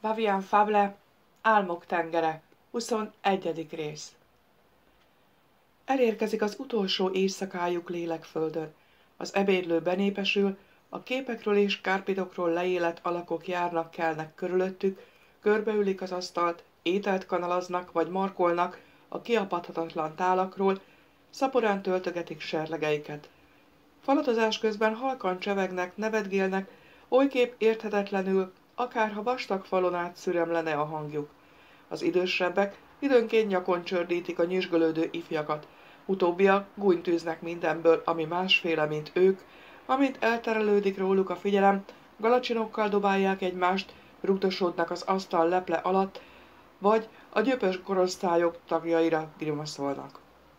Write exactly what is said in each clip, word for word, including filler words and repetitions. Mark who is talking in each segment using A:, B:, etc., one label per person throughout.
A: Bavian Fable, Álmok tengere, huszonegyedik rész. Elérkezik az utolsó éjszakájuk Lélekföldön. Az ebédlő benépesül, a képekről és kárpitokról leélet alakok járnak, kelnek körülöttük, körbeülik az asztalt, ételt kanalaznak vagy markolnak a kiapadhatatlan tálakról, szaporán töltögetik serlegeiket. Falatozás közben halkan csevegnek, nevetgélnek, olykép érthetetlenül, akárha vastag falon át szüremlene a hangjuk. Az idősebbek időnként nyakon csördítik a nyüzsgölődő ifjakat, utóbbiak gúnytűznek mindenből, ami másféle, mint ők, amint elterelődik róluk a figyelem, galacsinokkal dobálják egymást, rugdosódnak az asztal leple alatt, vagy a gyöpös korosztályok tagjaira grimaszolnak.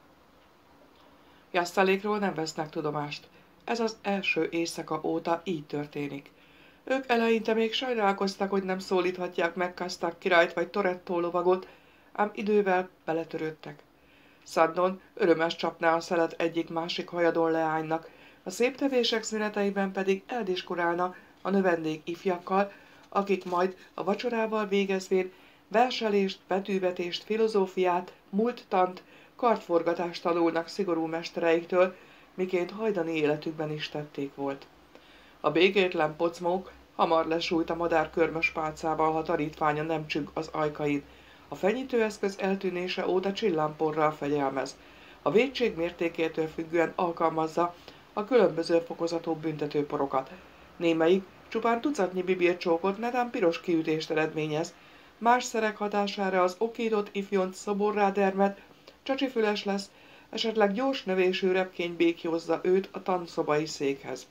A: Jasztalékról nem vesznek tudomást. Ez az első éjszaka óta így történik. Ők eleinte még sajnálkoztak, hogy nem szólíthatják meg Kaszták királyt vagy Toretto lovagot, ám idővel beletörődtek. Szandon örömes csapná a szelet egyik-másik hajadon leánynak, a szép tevések szüneteiben pedig eldiskurálna a növendék ifjakkal, akik majd a vacsorával végezvén verselést, betűvetést, filozófiát, múlttant, kartforgatást tanulnak szigorú mestereiktől, miként hajdani életükben is tették volt. A békétlen pocmók hamar lesújt a madár körmös pálcával, ha tanítványa nem csügg az ajkain. A fenyítőeszköz eltűnése óta csillámporral fegyelmez. A vétség mértékétől függően alkalmazza a különböző fokozatú büntetőporokat. Némelyik csupán tucatnyi bibircsókot, netán piros kiütést eredményez, más szerek hatására az okított ifjont szoborrá dermed, csacsifüles lesz, esetleg gyors növésű repkény békjózza őt a tanszobai székhez.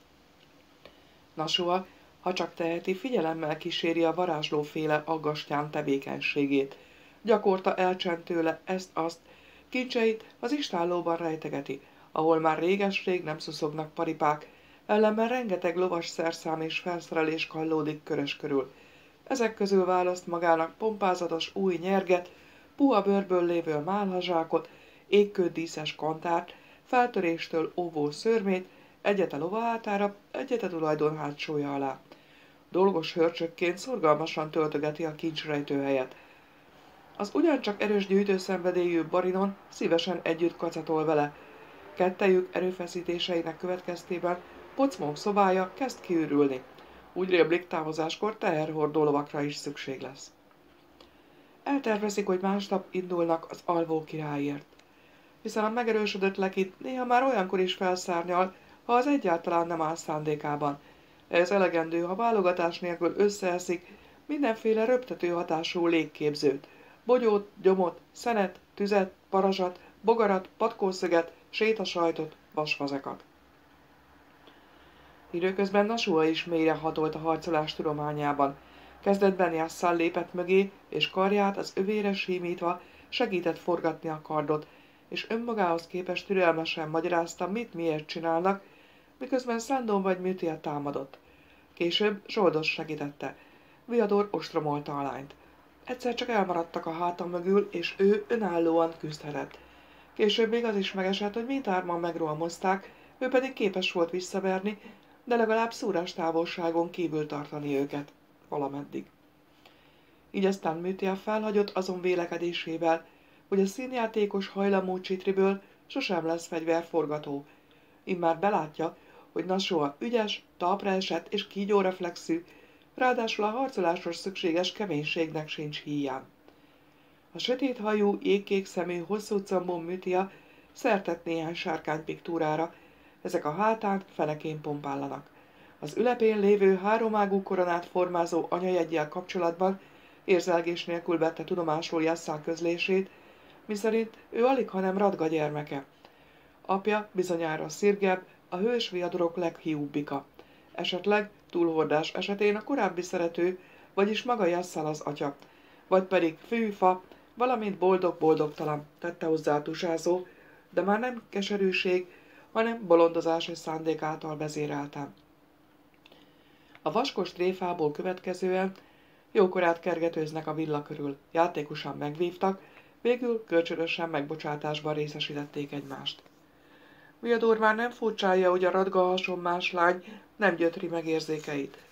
A: Nashua, ha csak teheti, figyelemmel kíséri a varázslóféle aggastyán tevékenységét. Gyakorta elcsent tőle ezt-azt, kincseit az istállóban rejtegeti, ahol már réges-rég nem szuszognak paripák, ellenben rengeteg lovas szerszám és felszerelés kallódik körös körül. Ezek közül választ magának pompázatos új nyerget, puha bőrből lévő málhazsákot, égkőddíszes kantárt, feltöréstől óvó szörmét, egyet a lova hátára, egyet a tulajdon hátsója alá. Dolgos hörcsökként szorgalmasan töltögeti a kincsrejtőhelyet. Az ugyancsak erős gyűjtőszenvedélyű Barinon szívesen együtt kacatol vele. Kettejük erőfeszítéseinek következtében Pocmók szobája kezd kiürülni. Úgy rémlik, távozáskor teherhordó lovakra is szükség lesz. Eltervezik, hogy másnap indulnak az alvó királyért. Hiszen a megerősödött lekit néha már olyankor is felszárnyal, ha az egyáltalán nem áll szándékában. Ez elegendő, ha válogatás nélkül összeeszik mindenféle röptető hatású légképzőt, bogyót, gyomot, szenet, tüzet, parazsat, bogarat, patkószöget, sétasajtot, vasfazekat. Időközben Nashua is mélyre hatolt a harcolás tudományában. Kezdetben Jasszal lépett mögé, és karját az övére símítva segített forgatni a kardot, és önmagához képest türelmesen magyarázta, mit miért csinálnak, miközben Szandon vagy Mütia támadott. Később Zsoldos segítette. Viador ostromolta a lányt. Egyszer csak elmaradtak a háta mögül, és ő önállóan küzdhetett. Később még az is megesett, hogy mindhárman megrohamozták, ő pedig képes volt visszaverni, de legalább szúrás távolságon kívül tartani őket. Valameddig. Így aztán Mütia felhagyott azon vélekedésével, hogy a színjátékos hajlamú csitriből sosem lesz fegyverforgató. Immár belátja, hogy Nashua ügyes, talpra esett és kígyóreflexű, ráadásul a harcoláshoz szükséges keménységnek sincs híján. A sötéthajú, jégkék szemű, hosszú combú Mütia szertett néhány sárkánypiktúrára, ezek a hátán fenekén pompállanak. Az ülepén lévő háromágú koronát formázó anyajeggyel kapcsolatban érzelgés nélkül vette tudomásul Jasszal közlését, miszerint ő alighanem Radga gyermeke. Apja bizonyára Szirgeb, a hős viadorok leghiúbbika. Esetleg túlhordás esetén a korábbi szerető, vagyis maga Jasszal az atya, vagy pedig fű-fa, valamint boldog-boldogtalan, tette hozzá a tusázó, de már nem keserűség, hanem bolondozási szándék által vezéreltem. A vaskos tréfából következően jókorát kergetőznek a villa körül, játékosan megvívtak, végül kölcsönösen megbocsátásban részesítették egymást. Viador már nem furcsálja, hogy a Radga hasonmás lány nem gyötri meg érzékeit.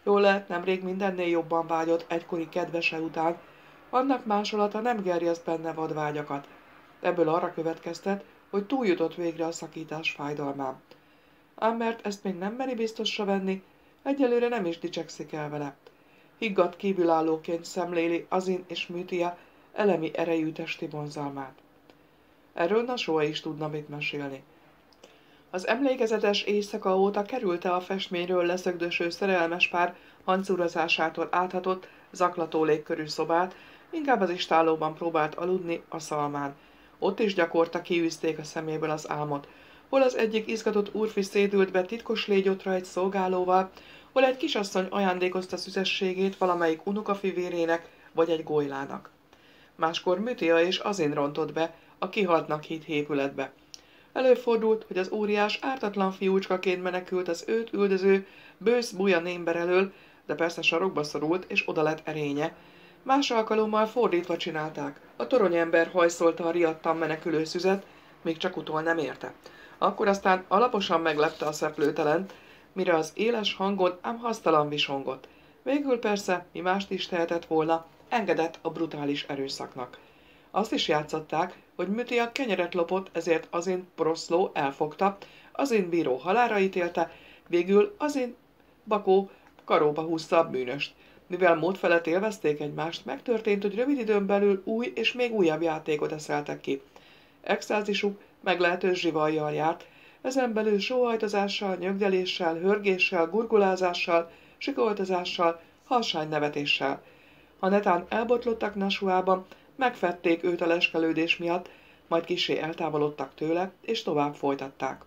A: Jól lehet, nemrég mindennél jobban vágyott egykori kedvese után, annak másolata nem gerjeszt benne vadvágyakat. Ebből arra következtet, hogy túljutott végre a szakítás fájdalmán. Ám mert ezt még nem meri biztosra venni, egyelőre nem is dicsekszik el vele. Higgadt kívülállóként szemléli Azin és Mütia elemi erejű testi vonzalmát. Erről Nasua is tudna mit mesélni. Az emlékezetes éjszaka óta kerülte a festményről leszögdöső szerelmes pár hancurozásától áthatott, zaklató légkörű szobát, inkább az istállóban próbált aludni a szalmán. Ott is gyakorta kiűzték a szeméből az álmot. Hol az egyik izgatott úrfi szédült be titkos légyotra egy szolgálóval, hol egy kisasszony ajándékozta szüzességét valamelyik unokafivérének vagy egy golylának. Máskor Mütia és Azin rontott be a kihaltnak hitt épületbe. Előfordult, hogy az óriás ártatlan fiúcskaként menekült az őt üldöző, bősz buja némber elől, de persze sarokba szorult és oda lett erénye. Más alkalommal fordítva csinálták. A toronyember hajszolta a riadtan menekülő szüzet, még csak utol nem érte. Akkor aztán alaposan meglepte a szeplőtelent, mire az éles hangon ám hasztalan visongott. Végül persze, mi mást is tehetett volna, engedett a brutális erőszaknak. Azt is játszották, hogy Mütia kenyeret lopott, ezért Azin poroszló elfogta, Azin bíró halálra ítélte, végül Azin bakó karóba húzta a bűnöst. Mivel mód felett élvezték egymást, megtörtént, hogy rövid időn belül új és még újabb játékot eszeltek ki. Extázisuk meglehetős zsivajjal járt, ezen belül sóhajtozással, nyögdeléssel, hörgéssel, gurgulázással, sikoltozással, harsánynevetéssel. Ha netán elbotlottak Nasuában, megfették őt a leskelődés miatt, majd kissé eltávolodtak tőle, és tovább folytatták.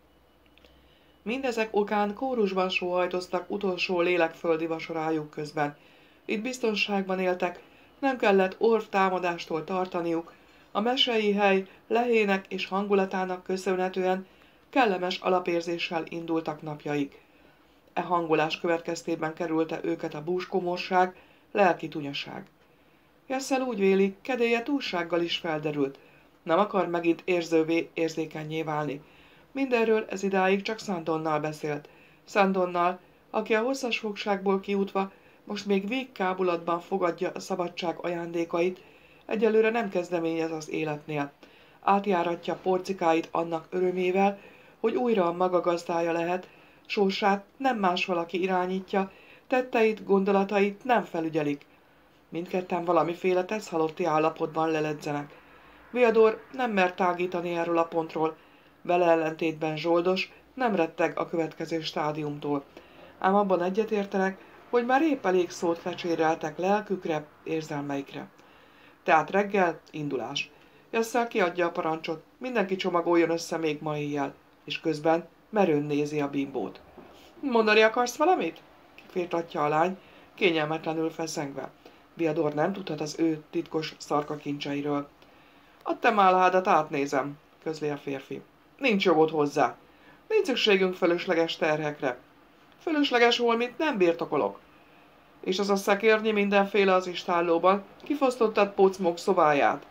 A: Mindezek okán kórusban sóhajtoztak utolsó lélekföldi vasorájuk közben. Itt biztonságban éltek, nem kellett orv támadástól tartaniuk, a mesei hely lehének és hangulatának köszönhetően kellemes alapérzéssel indultak napjaik. E hangulás következtében kerülte őket a búskomorság, lelki tunyaság. Jesszel úgy véli, kedélye túlsággal is felderült. Nem akar megint érzővé, érzékennyé válni. Mindenről ez idáig csak Szandonnal beszélt. Szandonnal, aki a hosszas fogságból kiútva most még végkábulatban fogadja a szabadság ajándékait, egyelőre nem kezdeményez az életnél. Átjáratja porcikáit annak örömével, hogy újra a maga gazdája lehet, sorsát nem más valaki irányítja, tetteit, gondolatait nem felügyelik. Mindketten valamiféle teszhalotti állapotban leledzenek. Viador nem mer tágítani erről a pontról, vele ellentétben Zsoldos nem retteg a következő stádiumtól. Ám abban egyetértenek, hogy már épp elég szót fecséreltek lelkükre, érzelmeikre. Tehát reggel indulás. Jesszel kiadja a parancsot, mindenki csomagoljon össze még ma éjjel, és közben merőn nézi a bimbót. Mondani akarsz valamit? Kifirtatja a lány, kényelmetlenül feszengve. Viador nem tudhat az ő titkos szarkakincseiről. A te málhádat átnézem, közli a férfi. Nincs jogod hozzá. Nincs szükségünk fölösleges terhekre. Fölösleges holmit nem birtokolok. És az a szekérnyi mindenféle az istállóban, kifosztottad Pocmok szobáját.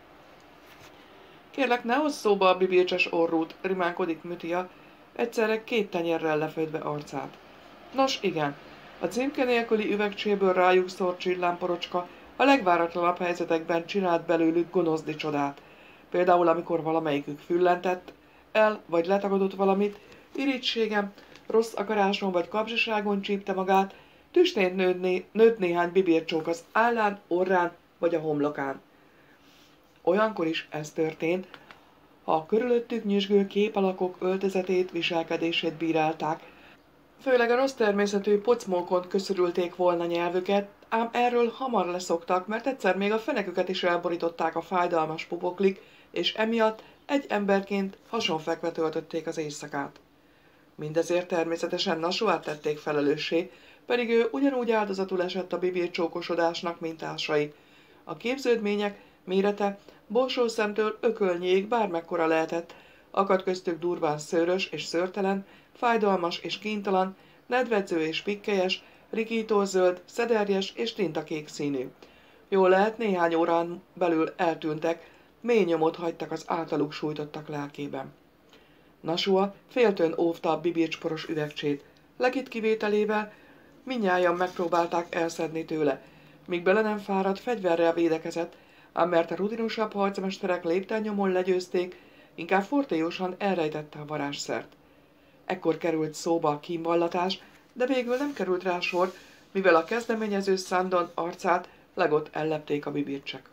A: Kérlek, ne hozz szóba a bibircses orrút, rimánkodik Mütia, egyszerre két tenyérrel lefödve arcát. Nos, igen, a címke nélküli üvegcséből rájuk szórt csillámporocska a legváratlanabb helyzetekben csinált belőlük gonoszdi csodát. Például, amikor valamelyikük füllentett el, vagy letagadott valamit, irítségem, rossz akaráson vagy kapzsiságon csípte magát, tüstén nőtt, nőtt néhány bibircsók az állán, orrán vagy a homlokán. Olyankor is ez történt, ha a körülöttük nyüzsgő képalakok öltözetét, viselkedését bírálták, főleg a rossz természetű pocmókon köszörülték volna nyelvüket, ám erről hamar leszoktak, mert egyszer még a feneküket is elborították a fájdalmas pupoklik, és emiatt egy emberként hasonfekve töltötték az éjszakát. Mindezért természetesen Nasuát tették felelőssé, pedig ő ugyanúgy áldozatul esett a bibircsókosodásnak, mint társai. A képződmények mérete borsószemtől ökölnyéig bármekkora lehetett, akadt köztük durván szőrös és szőrtelen, fájdalmas és kíntalan, nedvedző és pikkelyes, rikítózöld, szederjes és tintakék színű. Jól lehet, néhány órán belül eltűntek, mély nyomot hagytak az általuk sújtottak lelkében. Nasua féltőn óvta a bibircsporos üvegcsét, legit kivételével mindnyájan megpróbálták elszedni tőle, míg bele nem fáradt, fegyverrel védekezett, ám mert a rutinosabb harcmesterek lépten nyomon legyőzték, inkább fortélyosan elrejtette a varázsszert. Ekkor került szóba a kínvallatás, de végül nem került rá sor, mivel a kezdeményező Szandon arcát legott ellepték a bibircsek.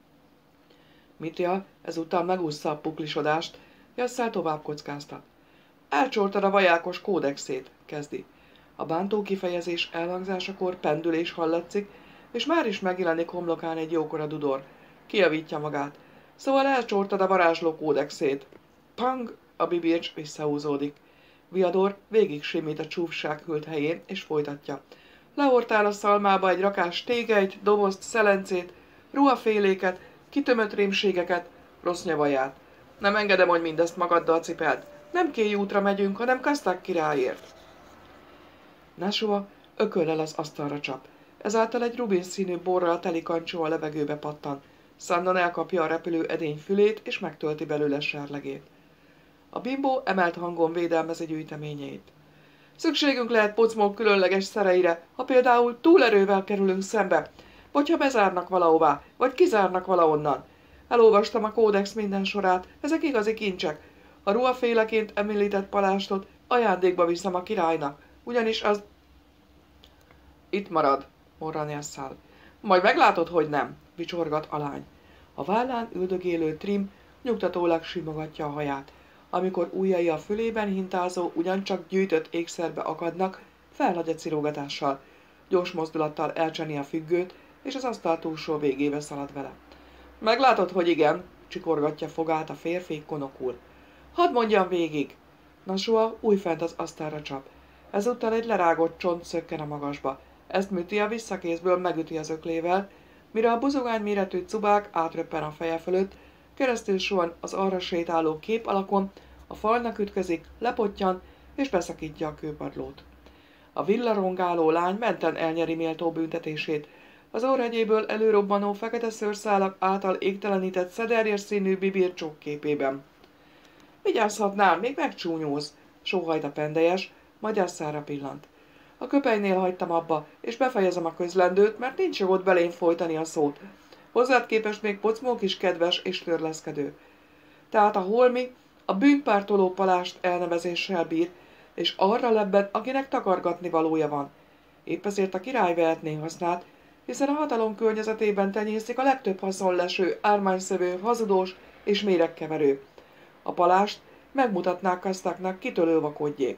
A: Mitya ezúttal megúszta a puklisodást, Jasszál tovább kockáztat. Elcsortad a vajákos kódexét, kezdi. A bántó kifejezés elhangzásakor pendülés hallatszik, és már is megjelenik homlokán egy jókora dudor. Kijavítja magát. Szóval elcsortad a varázsló kódexét. Pang! A bibircs visszahúzódik. Viador végig simít a csúfság hűlt helyén, és folytatja. Lehortál a szalmába egy rakás tégelyt, dobozt, szelencét, ruhaféléket, kitömött rémségeket, rossz nyavaját. Nem engedem, hogy mindezt magaddal cipeld. Nem Kéj útra megyünk, hanem Kaszták királyért. Nashua ököllel az asztalra csap. Ezáltal egy rubin színű borral teli kancsó a levegőbe pattan. Szandon elkapja a repülő edény fülét, és megtölti belőle serlegét. A bimbó emelt hangon védelmezi gyűjteményeit. Szükségünk lehet Pocmok különleges szereire, ha például túlerővel kerülünk szembe, vagy ha bezárnak valahová, vagy kizárnak valahonnan. Elolvastam a kódex minden sorát, ezek igazi kincsek. A ruhaféleként említett palástot ajándékba viszem a királynak, ugyanis az... Itt marad, morran Jasszál. Majd meglátod, hogy nem, vicsorgat a lány. A vállán üldögélő Trim nyugtatólag simogatja a haját. Amikor ujjai a fülében hintázó, ugyancsak gyűjtött ékszerbe akadnak, felhagy a cirógatással. Gyors mozdulattal elcseni a függőt, és az asztal túlsó végébe szalad vele. Meglátod, hogy igen, csikorgatja fogát a férfi konokul. Hadd mondjam végig! Nashua újfent az asztalra csap. Ezúttal egy lerágott csont szökken a magasba. Ezt Mitya visszakézből megüti az öklével, mire a buzogány méretű cubák átröppen a feje fölött, keresztül suhan az arra sétáló kép alakon, a falnak ütközik, lepottyan és beszakítja a kőpadlót. A villarongáló lány menten elnyeri méltó büntetését. Az orrhegyéből előrobbanó fekete szőrszálak által égtelenített szederjes színű bibircsók képében. Vigyázhatnál, még megcsúnyóz, sóhajt a pendejes, majd Jasszára pillant. A köpenynél hagytam abba, és befejezem a közlendőt, mert nincs jogod belém folytani a szót. Hozzád képest még Pocmok is kedves és törleszkedő. Tehát a holmi a bűnpártoló palást elnevezéssel bír, és arra lebbed, akinek takargatni valója van. Épp ezért a király vehetné hasznát, hiszen a hatalom környezetében tenyészik a legtöbb haszonleső, ármányszövő, hazudós és méregkeverő. A palást megmutatnák Kasztáknak, kitől ölvakodjék.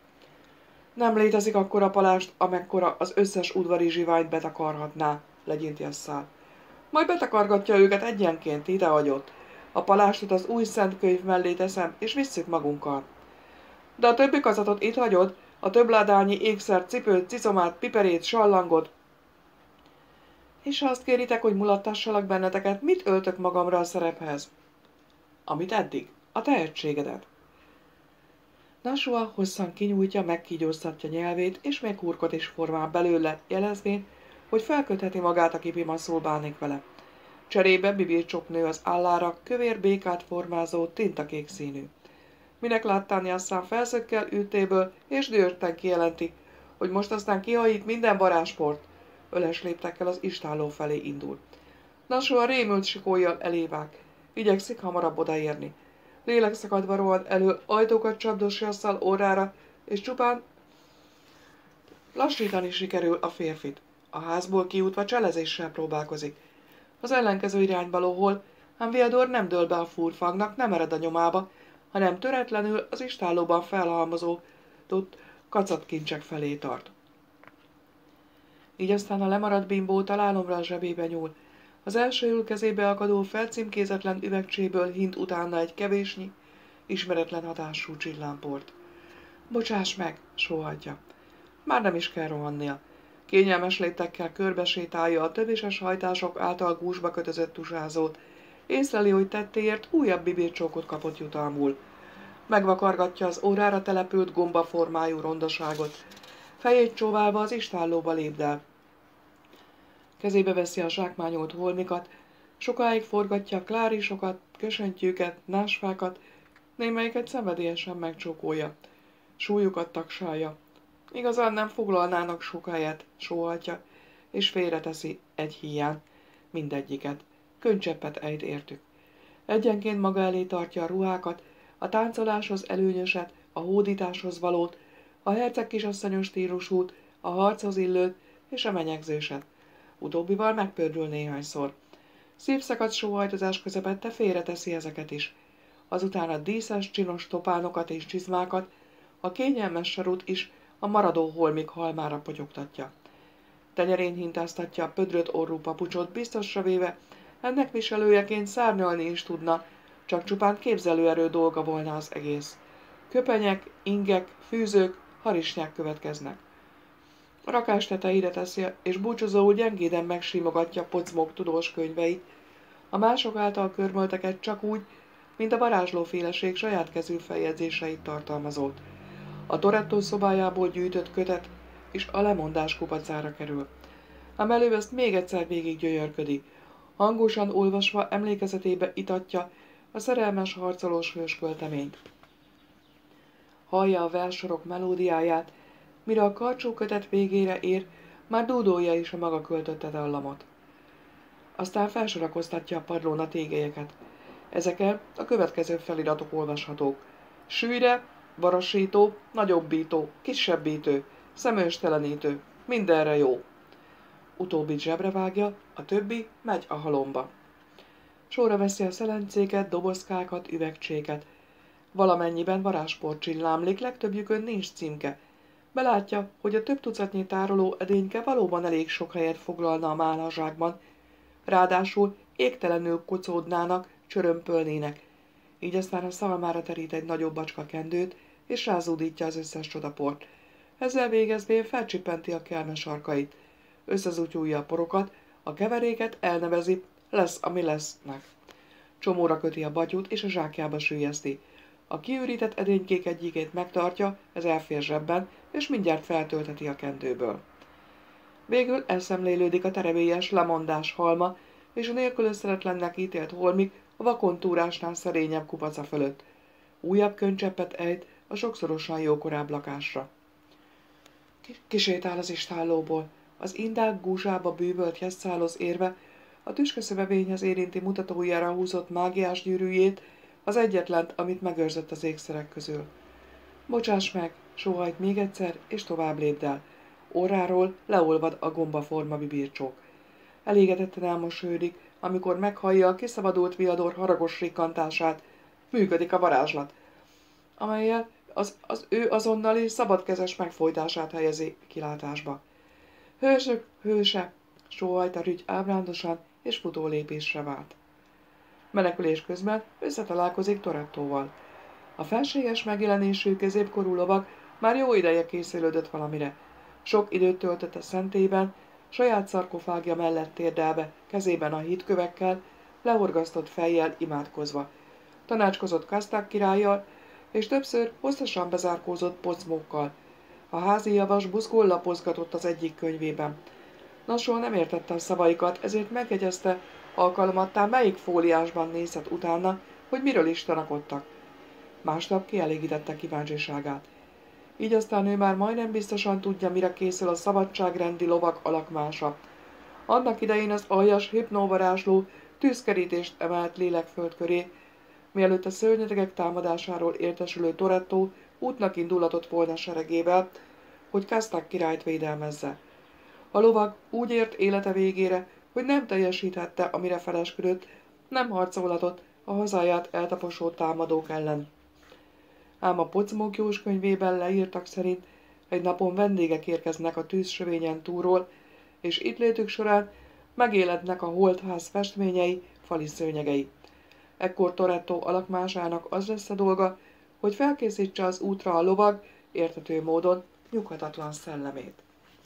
A: Nem létezik akkora palást, amekkora az összes udvari zsiványt betakarhatná, legyint Jasszál. Majd betakargatja őket egyenként, idehagyott. A palástot az új szentkönyv mellé teszem, és visszük magunkkal. De a többi kazatot itt hagyod, a többládányi ékszert, cipőt, cicomát, piperét, sallangot. És ha azt kéritek, hogy mulattassalak benneteket, mit öltök magamra a szerephez? Amit eddig, a tehetségedet. Nashua hosszan kinyújtja, megkígyóztatja nyelvét, és még hurkot is formál belőle, jelezvén, hogy felkötheti magát, aki pimaszul bánik vele. Cserébe bibircsok nő az állára, kövér békát formázó, tintakék színű. Minek láttán Jasszán felszökkel ültéből, és dühötten kijelenti, hogy most aztán kihajít minden varázsport. Öles léptekkel az istálló felé indul. Nashua rémült sikójjal elévág. Igyekszik hamarabb odaérni. Lélekszakadva rohan elő, ajtókat csapdos Jasszal órára, és csupán lassítani sikerül a férfit. A házból kijutva cselezéssel próbálkozik. Az ellenkező irányba lóhol, ám Viador nem dől be a furfangnak, nem ered a nyomába, hanem töretlenül az istállóban felhalmozódott kacatkincsek felé tart. Így aztán a lemaradt bimbó találomra a zsebébe nyúl. Az első ülkezébe akadó felcímkézetlen üvegcséből hint utána egy kevésnyi, ismeretlen hatású csillámport. Bocsáss meg, sóhajtja. Már nem is kell rohannia. Kényelmes léptekkel körbesétálja a tövises hajtások által gúzsba kötözött tusázót. Észleli, hogy tettéért újabb bibircsókot kapott jutalmul. Megvakargatja az órára települt gombaformájú rondaságot. Fejét csóválva az istállóba lépdel. Kezébe veszi a zsákmányolt holmikat, sokáig forgatja a klárisokat, kösöntyűket, násfákat, némelyiket szenvedélyesen megcsókolja. Súlyukat tagsálja. Igazán nem foglalnának sok helyet, sóhajtja, és félreteszi egy híján mindegyiket. Könycseppet ejt értük. Egyenként maga elé tartja a ruhákat, a táncoláshoz előnyöset, a hódításhoz valót, a herceg kisasszonyos stílusút, a harchoz illőt és a menyegzéset. Utóbbival megpördül néhányszor. Szívszakadt sóhajtozás közepette félreteszi ezeket is. Azután a díszes, csinos topánokat és csizmákat, a kényelmes sarut is a maradó holmik halmára potyogtatja. Tenyerén hintáztatja a pödröt orrú papucsot, biztosra véve, ennek viselőjeként szárnyalni is tudna, csak csupán képzelőerő dolga volna az egész. Köpenyek, ingek, fűzők, harisnyák következnek. A rakás tetejére teszi, és búcsúzóul gyengéden megsimogatja Pocmok tudós könyveit, a mások által körmölteket csak úgy, mint a varázslóféleség saját kezű feljegyzéseit tartalmazott. A Toretto szobájából gyűjtött kötet és a lemondás kupacára kerül. Ám előbb ezt még egyszer végig gyönyörködik. Hangosan olvasva emlékezetébe itatja a szerelmes harcolós hős költeményt. Hallja a versorok melódiáját, mire a karcsú kötet végére ér, már dúdolja is a maga költötte dallamot. Aztán felsorakoztatja a padlón a tégelyeket. Ezeken a következő feliratok olvashatók. Sűjre, varasító, nagyobbító, kisebbítő, szemőstelenítő, mindenre jó. Utóbbit zsebre vágja, a többi megy a halomba. Sorra veszi a szelencéket, dobozkákat, üvegcséket. Valamennyiben varázsport csillámlik, legtöbbjükön nincs címke. Belátja, hogy a több tucatnyi tároló edényke valóban elég sok helyet foglalna a málhazsákban, ráadásul égtelenül kocódnának, csörömpölnének. Így aztán a szalmára terít egy nagyobb bacska kendőt, és rázúdítja az összes csodaport. Ezzel végezvén felcsippenti a kelme sarkait. Összezútyulja a porokat, a keveréket elnevezi, lesz, ami lesznek. Csomóra köti a batyút, és a zsákjába süllyeszti. A kiürített edénykék egyikét megtartja, ez elfér zsebben, és mindjárt feltölteti a kendőből. Végül elszemlélődik a terebélyes lemondás halma, és a nélkülözhetetlennek ítélt holmik a vakontúrásnál szerényebb kupaca fölött. Újabb könycseppet ejt a sokszorosan jókorább lakásra. Kisétál az istállóból, az indák gúzsába bűvölt jesszálhoz érve, a tüskeszövevényhez érinti mutatójára húzott mágiás gyűrűjét, az egyetlen, amit megőrzött az ékszerek közül. Bocsáss meg, sóhajt még egyszer, és tovább lépd el. Orráról leolvad a gombaforma bibircsók. Elégedetten elmosolyodik, amikor meghallja a kiszabadult viador haragos rikkantását. Működik a varázslat, amellyel az, az ő azonnali szabadkezes megfojtását helyezi kilátásba. Hősök, hőse, sóhajt a rügy ábrándosan, és futólépésre vált. Menekülés közben összetalálkozik Torettóval. A felséges megjelenésű középkorú lovag már jó ideje készülődött valamire. Sok időt töltött a szentében, saját szarkofágja mellett térdelve, kezében a hídkövekkel, lehorgasztott fejjel imádkozva. Tanácskozott Kaszták királlyal, és többször hosszasan bezárkózott Pocmokkal. A házi javas buzgón lapozgatott az egyik könyvében. Lassul nem értette a szavaikat, ezért megjegyezte, alkalomattán melyik fóliásban nézett utána, hogy miről is tanakodtak. Másnap kielégítette kíváncsiságát. Így aztán ő már majdnem biztosan tudja, mire készül a szabadságrendi lovak alakmása. Annak idején az aljas hipnóvarázsló tűzkerítést emelt lélekföld köré, mielőtt a szörnyetegek támadásáról értesülő Toretto útnak indulatott volna seregével, hogy Kaszták királyt védelmezze. A lovag úgy ért élete végére, hogy nem teljesíthette, amire felesküdött, nem harcolhatott a hazáját eltaposó támadók ellen. Ám a Pocmok Jós könyvében leírtak szerint egy napon vendégek érkeznek a tűzsövényen túlról, és itt létük során megélednek a holtház festményei, fali szőnyegei. Ekkor Toretto alakmásának az lesz a dolga, hogy felkészítse az útra a lovag, érthető módon nyughatatlan szellemét.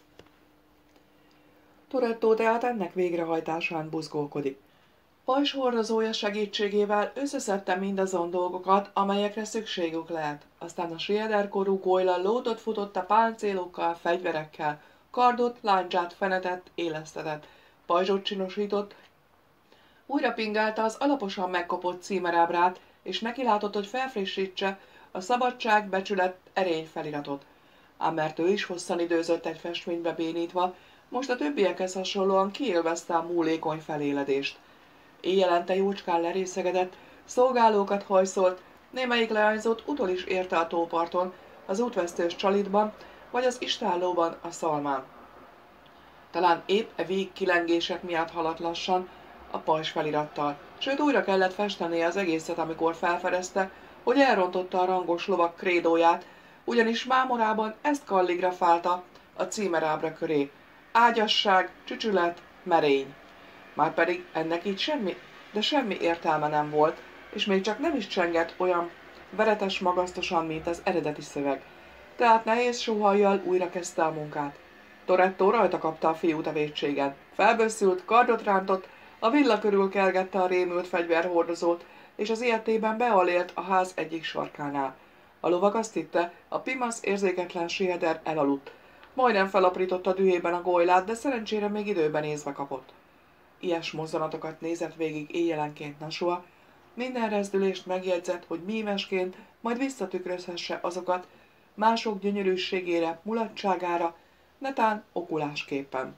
A: Toretto tehát ennek végrehajtásán buzgolkodik. Pajzshordozója segítségével összeszedte mindazon dolgokat, amelyekre szükségük lehet. Aztán a siederkorú Goyla lótot futott a páncélokkal, fegyverekkel, kardot, lándzsát fenetett, élesztetett, pajzsot csinosított, újra pingálta az alaposan megkopott címerábrát, és nekilátott, hogy felfrissítse a szabadság, becsület, erény feliratot. ám mert ő is hosszan időzött egy festménybe bénítva, most a többiekhez hasonlóan kiélvezte a múlékony feléledést. Éjjelente jócskán lerészegedett, szolgálókat hajszolt, némelyik leányzót utol is érte a tóparton, az útvesztős csalitban, vagy az istállóban a szalmán. Talán épp e vég kilengések miatt haladt lassan a pajzs felirattal, sőt újra kellett festenie az egészet, amikor felfedezte, hogy elrontotta a rangos lovak krédóját, ugyanis mámorában ezt kalligrafálta a címerábra köré. Ágyasság, csücsület, merény. Márpedig ennek így semmi, de semmi értelme nem volt, és még csak nem is csengett olyan veretes magasztosan, mint az eredeti szöveg. Tehát nehéz sóhajjal újra kezdte a munkát. Toretto rajta kapta a fiút a vétségen. Felbösszült, kardot rántott, a villa körül kergette a rémült fegyverhordozót, és az ilyetében bealélt a ház egyik sarkánál. A lovag azt hitte, a pimasz érzéketlen siheder elaludt. Majdnem felaprította dühében a gojlát, de szerencsére még időben észbe kapott. Ilyes mozzanatokat nézett végig éjjelenként Nashua, minden rezdülést megjegyzett, hogy mímesként majd visszatükrözhesse azokat mások gyönyörűségére, mulatságára, netán okulásképpen.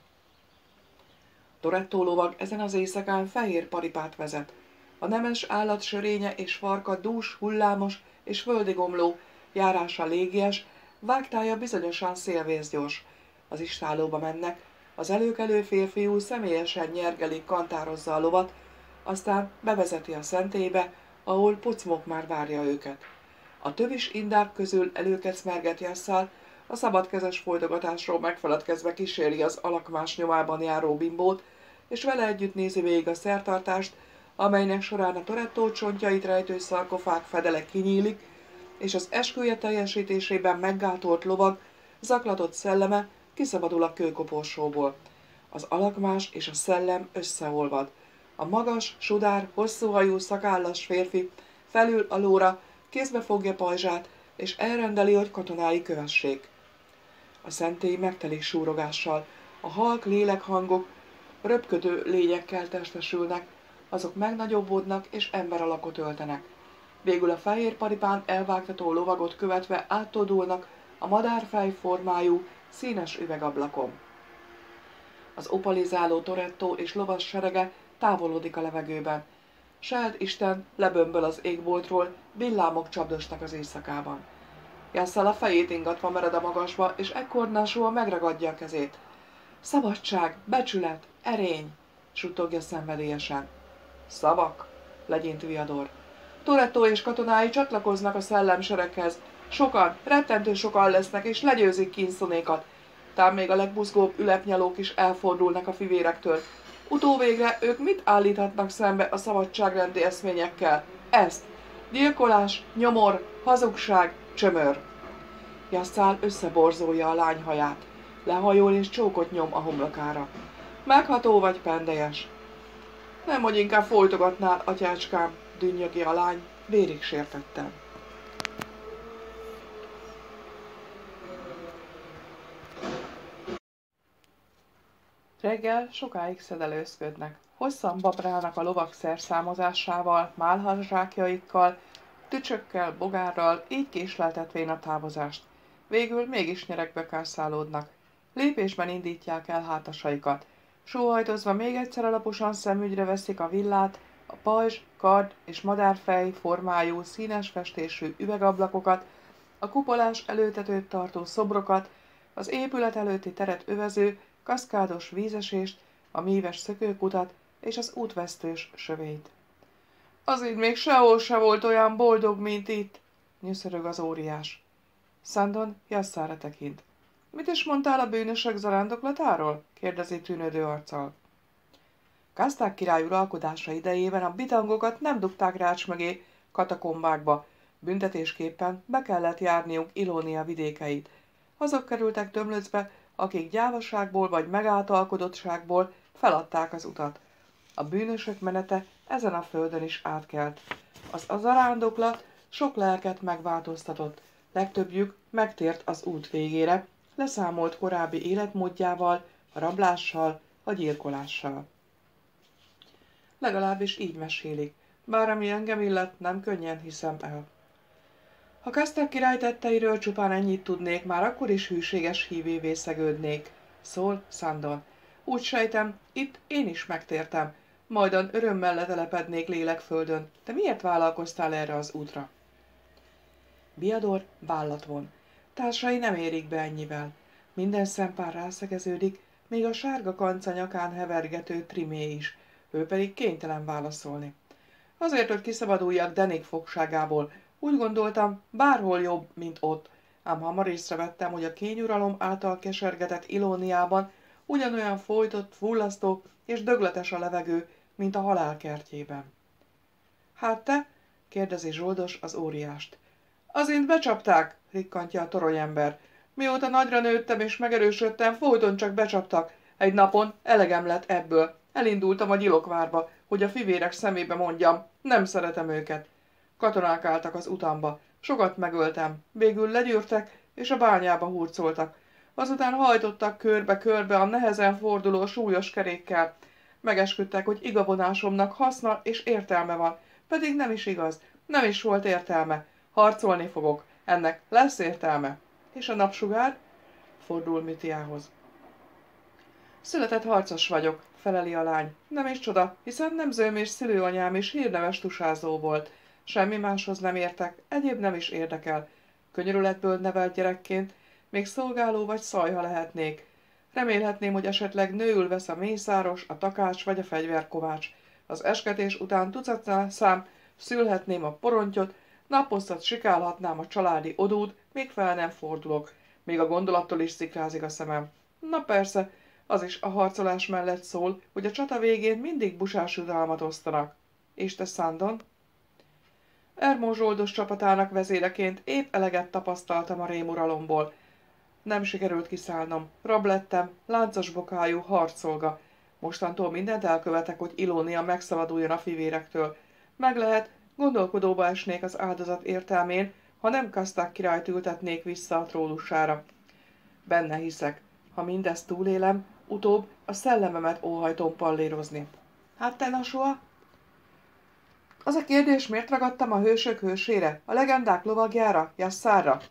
A: Toretto lovag ezen az éjszakán fehér paripát vezet. A nemes állat sörénye és farka dús, hullámos és földigomló, járása légies, vágtája bizonyosan szélvészgyors. Az istállóba mennek, az előkelő férfiú személyesen nyergeli, kantározza a lovat, aztán bevezeti a szentélybe, ahol Pucmok már várja őket. A tövis indák közül előkecmerget Jasszál, a szabadkezes folytogatásról megfeledkezve kíséri az alakmás nyomában járó Bimbót, és vele együtt nézi végig a szertartást, amelynek során a Toretto csontjait rejtő szarkofág fedele kinyílik, és az esküje teljesítésében meggátolt lovag, zaklatott szelleme kiszabadul a kőkoporsóból. Az alakmás és a szellem összeolvad. A magas, sudár, hosszúhajú, szakállas férfi felül a lóra, kézbe fogja pajzsát, és elrendeli, hogy katonái kövessék. A szentély megtelik súrogással, a halk lélekhangok röpködő lényekkel testesülnek, azok megnagyobbodnak és ember alakot öltenek. Végül a fehér paripán elvágtató lovagot követve áttódulnak a madárfej formájú, színes üvegablakon. Az opalizáló Toretto és lovas serege távolodik a levegőben. Selt Isten lebömböl az égboltról, villámok csapdosnak az éjszakában. Jasszal a fejét ingatva mered a magasba, és ekkor Nashua megragadja a kezét. Szabadság, becsület, erény, suttogja szenvedélyesen. Szavak, legyint Viador. Toretto és katonái csatlakoznak a szellemsereghez. Sokan, rettentő sokan lesznek, és legyőzik kínszonékat. Tám még a legbuzgóbb ülepnyalók is elfordulnak a fivérektől. Utóvégre ők mit állíthatnak szembe a szabadságrendi eszményekkel? Ezt. Gyilkolás, nyomor, hazugság, csömör. Jasszál összeborzolja a lány haját. Lehajol és csókot nyom a homlokára. Megható vagy pendejes? Nem, hogy inkább folytogatnál, atyácskám, dünnyögi a lány, vérig sértettem. Reggel sokáig szedelőzködnek. Hosszan babrálnak a lovak szerszámozásával, málhazsákjaikkal, tücsökkel, bogárral, így késleltetvén a távozást. Végül mégis nyeregbe kászálódnak. Lépésben indítják el hátasaikat. Sóhajtozva még egyszer alaposan szemügyre veszik a villát, a pajzs, kard és madárfej formájú, színes festésű üvegablakokat, a kupolás előtetőt tartó szobrokat, az épület előtti teret övező, kaszkádos vízesést, a míves szökőkutat és az útvesztős sövényt. Az így még sehol se volt olyan boldog, mint itt, nyöszörög az óriás. Szandon Jasszára tekint. Mit is mondtál a bűnösök zarándoklatáról? Kérdezi tűnődő arccal. Kászták király uralkodása idejében a bitangokat nem dugták rács mögé katakombákba, büntetésképpen be kellett járniuk Ilónia vidékeit. Azok kerültek tömlöcbe, akik gyávaságból vagy megáltalkodottságból feladták az utat. A bűnösök menete ezen a földön is átkelt. Az a zarándoklat sok lelket megváltoztatott, legtöbbjük megtért az út végére, leszámolt korábbi életmódjával, a rablással, a gyilkolással. Legalábbis így mesélik, bár ami engem illet, nem könnyen hiszem el. Ha Kaszták király tetteiről csupán ennyit tudnék, már akkor is hűséges hívévé szegődnék, szól Sándor. Úgy sejtem, itt én is megtértem, majdan örömmel letelepednék lélekföldön. Te miért vállalkoztál erre az útra? Biador vállat von. Társai nem érik be ennyivel. Minden szempár rászegeződik, még a sárga kanca nyakán hevergető Trimé is, ő pedig kénytelen válaszolni. Azért, hogy kiszabaduljak Denék fogságából, úgy gondoltam, bárhol jobb, mint ott, ám hamar észrevettem, hogy a kényuralom által kesergetett Ilóniában ugyanolyan folytott, fullasztó és dögletes a levegő, mint a halál kertjében. Hát te? Kérdezi Zsoldos az óriást. Azint becsapták, rikkantja a toronyember. Mióta nagyra nőttem és megerősödtem, folyton csak becsaptak. Egy napon elegem lett ebből. Elindultam a gyilokvárba, hogy a fivérek szemébe mondjam, nem szeretem őket. Katonák álltak az utamba. Sokat megöltem. Végül legyűrtek, és a bányába hurcoltak. Azután hajtottak körbe-körbe a nehezen forduló súlyos kerékkel. Megesküdtek, hogy igavonásomnak haszna és értelme van. Pedig nem is igaz. Nem is volt értelme. Harcolni fogok. Ennek lesz értelme. És a napsugár? Fordul Mitiához. Született harcos vagyok, feleli a lány. Nem is csoda, hiszen nemzőm és szülőanyám is hírneves tusázó volt. Semmi máshoz nem értek, egyéb nem is érdekel. Könyörületből nevelt gyerekként, még szolgáló vagy szajha lehetnék. Remélhetném, hogy esetleg nőül vesz a mészáros, a takács vagy a fegyverkovács. Az esketés után tucatnál szám szülhetném a porontyot, naposztat sikálhatnám a családi odót, még fel nem fordulok. Még a gondolattól is szikrázik a szemem. Na persze, az is a harcolás mellett szól, hogy a csata végén mindig busás jutalmat osztanak. És te, Sándor? Ermó Zsoldos csapatának vezéreként épp eleget tapasztaltam a rémuralomból. Nem sikerült kiszállnom. Rab lettem, láncos bokájú harcszolga. Mostantól mindent elkövetek, hogy Ilónia megszabaduljon a fivérektől. Meg lehet, gondolkodóba esnék az áldozat értelmén, ha nem Kaszták királyt ültetnék vissza a trónusára. Benne hiszek. Ha mindezt túlélem, utóbb a szellememet óhajtom pallérozni. Hát te, Nasua? Az a kérdés, miért ragadtam a hősök hősére, a legendák lovagjára, Jasszárra?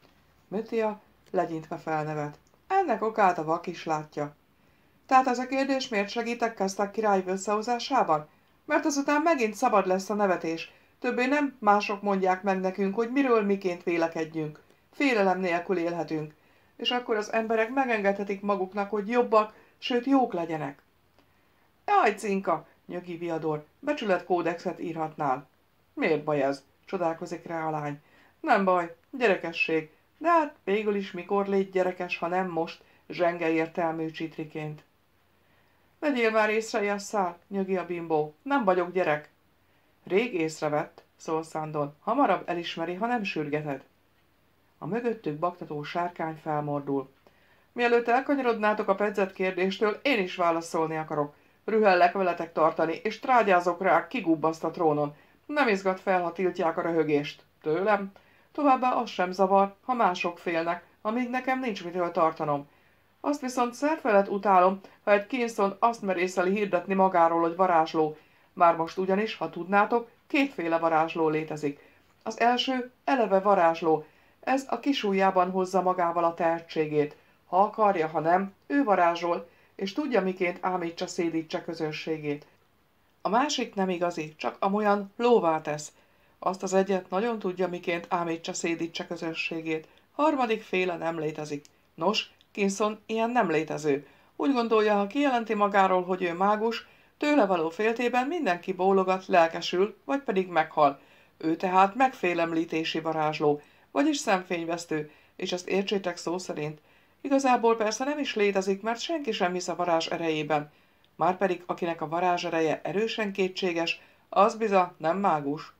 A: Mötia legyintve felnevet. Ennek okát a vak is látja. Tehát az a kérdés, miért segítek Kaszták király összehozásában? Mert azután megint szabad lesz a nevetés. Többé nem mások mondják meg nekünk, hogy miről miként vélekedjünk. Félelem nélkül élhetünk. És akkor az emberek megengedhetik maguknak, hogy jobbak, sőt jók legyenek. Jaj, cinka, nyögi Biador, becsületkódexet írhatnál. Miért baj ez? Csodálkozik rá a lány. Nem baj, gyerekesség. De hát végül is mikor légy gyerekes, ha nem most, zsenge értelmű csitriként. Vegyél már észre, Jasszár, nyögi a bimbó. Nem vagyok gyerek. Rég észrevett, szól Sándor. Hamarabb elismeri, ha nem sürgeted. A mögöttük baktató sárkány felmordul. Mielőtt elkanyarodnátok a pedzett kérdéstől, én is válaszolni akarok. Rühellek veletek tartani, és trágyázok rá, kigubbaszt a trónon. Nem izgat fel, ha tiltják a röhögést. Tőlem? Továbbá az sem zavar, ha mások félnek, amíg nekem nincs mitől tartanom. Azt viszont szerfelett utálom, ha egy Kingston azt merészeli hirdetni magáról, hogy varázsló. Már most ugyanis, ha tudnátok, kétféle varázsló létezik. Az első eleve varázsló. Ez a kisujjában hozza magával a tehetségét. Ha akarja, ha nem, ő varázsol, és tudja, miként ámítsa, szédítse közönségét. A másik nem igazi, csak amolyan lóvá tesz. Azt az egyet nagyon tudja, miként ámítsa, szédítse közönségét. Harmadik féle nem létezik. Nos, Kingston ilyen nem létező. Úgy gondolja, ha kijelenti magáról, hogy ő mágus, tőle való féltében mindenki bólogat, lelkesül, vagy pedig meghal. Ő tehát megfélemlítési varázsló, vagyis szemfényvesztő, és ezt értsétek szó szerint. Igazából persze nem is létezik, mert senki sem hisz a varázs erejében. Márpedig akinek a varázs ereje erősen kétséges, az biza nem mágus.